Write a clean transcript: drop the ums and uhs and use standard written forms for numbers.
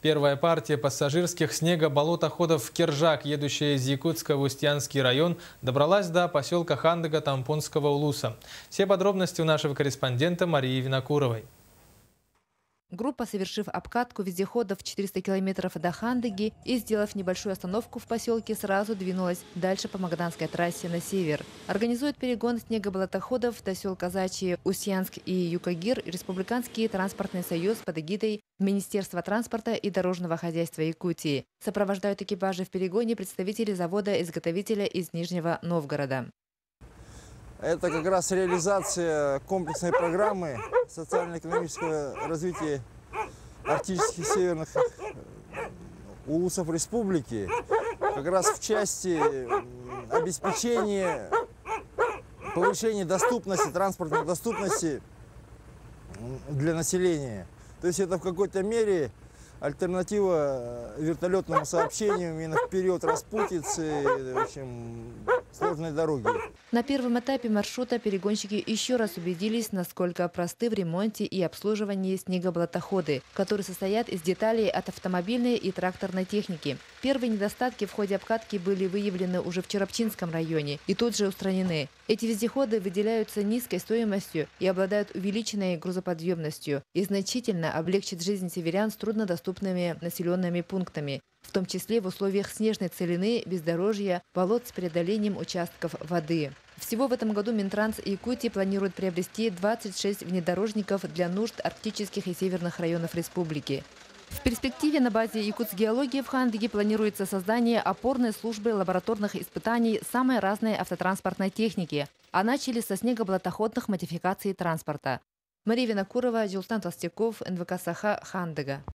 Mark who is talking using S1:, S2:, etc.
S1: Первая партия пассажирских снегоболотоходов в Кержак, едущая из Якутска в Устьянский район, добралась до поселка Хандыга Тампонского улуса. Все подробности у нашего корреспондента Марии Винокуровой.
S2: Группа, совершив обкатку вездеходов 400 километров до Хандыги и сделав небольшую остановку в поселке, сразу двинулась дальше по Магаданской трассе на север. Организует перегон снегоболотоходов до сел Казачьи, Устьянск и Юкагир Республиканский транспортный союз под эгидой Министерства транспорта и дорожного хозяйства Якутии. Сопровождают экипажи в перегоне представители завода-изготовителя из Нижнего Новгорода.
S3: Это как раз реализация комплексной программы социально-экономического развития арктических северных улусов республики. Как раз в части обеспечения, повышения доступности, транспортной доступности для населения. То есть это в какой-то мере альтернатива вертолетному сообщению именно в период распутицы, в общем, сложной дороги.
S2: На первом этапе маршрута перегонщики еще раз убедились, насколько просты в ремонте и обслуживании снегоболотоходы, которые состоят из деталей от автомобильной и тракторной техники. Первые недостатки в ходе обкатки были выявлены уже в Черопчинском районе и тут же устранены. Эти вездеходы выделяются низкой стоимостью и обладают увеличенной грузоподъемностью и значительно облегчат жизнь северян с труднодоступными населенными пунктами, в том числе в условиях снежной целины, бездорожья, болот с преодолением участков воды. Всего в этом году Минтранс Якутии планирует приобрести 26 внедорожников для нужд арктических и северных районов республики. В перспективе на базе Якутсгеологии в Хандыге планируется создание опорной службы лабораторных испытаний самой разной автотранспортной техники, а начали со снегоболотоходных модификаций транспорта. Мария Винокурова, Джилстан Толстяков, НВК Саха, Хандыга.